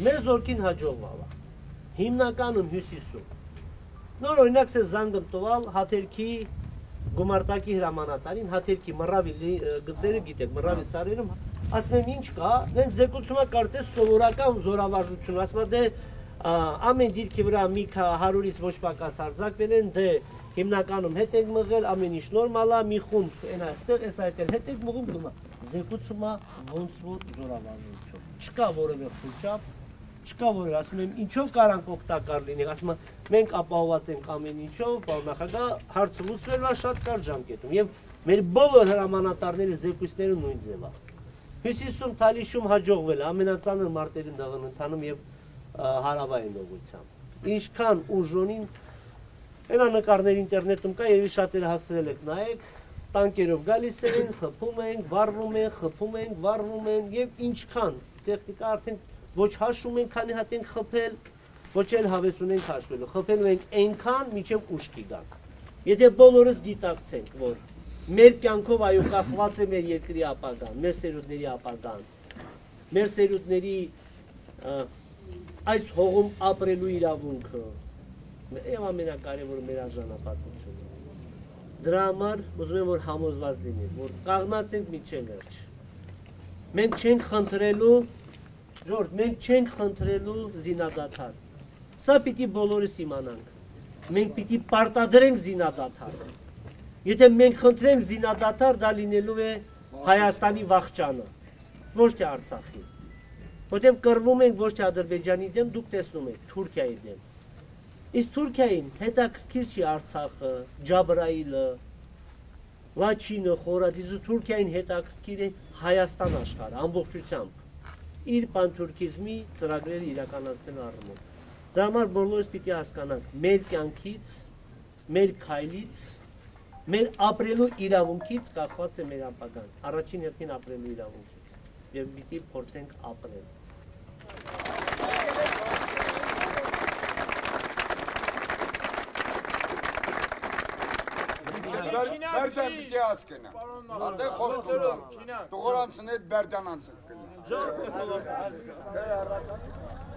Մեր զորքին հաջողվավ։ Հիմնականում հյուսիսում։ Նոր օրինակ է զանգում տվալ հաթերքի գումարտակի հրամանատարին, հաթերքի մռավի գծերը գիտեք, մռավի սարերում, ասում եմ ինչ կա, նենց զեկուցումը կարծես սովորական զորավարժություն, ասում դե ամեն դիրքի վրա մի 100-ից ոչ պակաս արձակվել են, դե հիմնականում հետ եք մղել, ամեն ինչ նորմալ է, մի խումբ այն այստեղ, այս այդ էլ հետ եք մղում, զեկուցումը ոնց որ զորավարժություն։ Չկա որևէ խոճապ, չկա որևէ, ասում եմ, ինչով կարանք օգտակար լինենք, ասում եմ, մենք ապահոված ենք ամեն ինչով, պարոն նախագահ, հարցը լուծվելու է շատ կարճ ժամկետում, եւ մեր բոլոր հրամանատարների զեկույցները նույն ձև է։ Հյուսիսում, Թալիշում հաջողվել է, ամենածանր մարտերին դղն ընթանում եւ հարավային ուղղությամբ։ Ինչքան ուժոնին, այնա նկարներ ինտերնետում կա, եւ շատերը հասցրել եք նայեք, տանկերով գալիս են, խփում են, վառվում են, խփում են, վառվում են եւ ինչքան տեխնիկա արդեն ոչ հաշվում ենք, քանի հատ ենք խփել, ոչ էլ հավես ունենք հաշվելու, խփելու ենք այնքան, մինչև ուշքի գանք։ Եթե բոլորս դիտակցենք, որ մեր կյանքով այո կախված է մեր երկրի ապագան, մեր սերունդների ապագան, մեր սերունդների այս հողում ապրելու իրավունքը, եւ ամենակարևորը մեր արժանապատվությունը։ Դրա համար ուզում եմ որ համոզված լինենք, որ կաղնած ենք միջև վերջ։ Մենք չենք խնդրելու, Ժորժ, մենք չենք խնդրելու զինադադար։ Սա պիտի բոլորս իմանանք։ Մենք պիտի պարտադրենք զինադադար։ Եթե մենք խնդրենք զինադադար, դա լինելու է Հայաստանի վախճանը, ոչ թե Արցախի։ Որտեղ կռվում ենք ոչ թե Ադրբեջանի դեմ, դուք տեսնում եք Թուրքիայի դեմ։ Իսկ Թուրքիային հետաքրքիր չի Արցախը, Ջաբրայիլը, Լաչինը, Խորադիզը, Թուրքիային հետաքրքիր է Հայաստան աշխարհը ամբողջությամբ։ Իր պանթուրքիզմի ծրագրերը իրականացնելու առումով։ Դա համար բոլորս պիտի հասկանանք մեր կյանքից, մեր քայլից, մեր ապրելու իրավունքից կախված է մեր ապագան։ Առաջին հերթին ապրելու իրավունքից եւ պիտի փորձենք ապրել։ Berden bir kez kena. Hatta hoş kullan. Doğransın et berden ansın.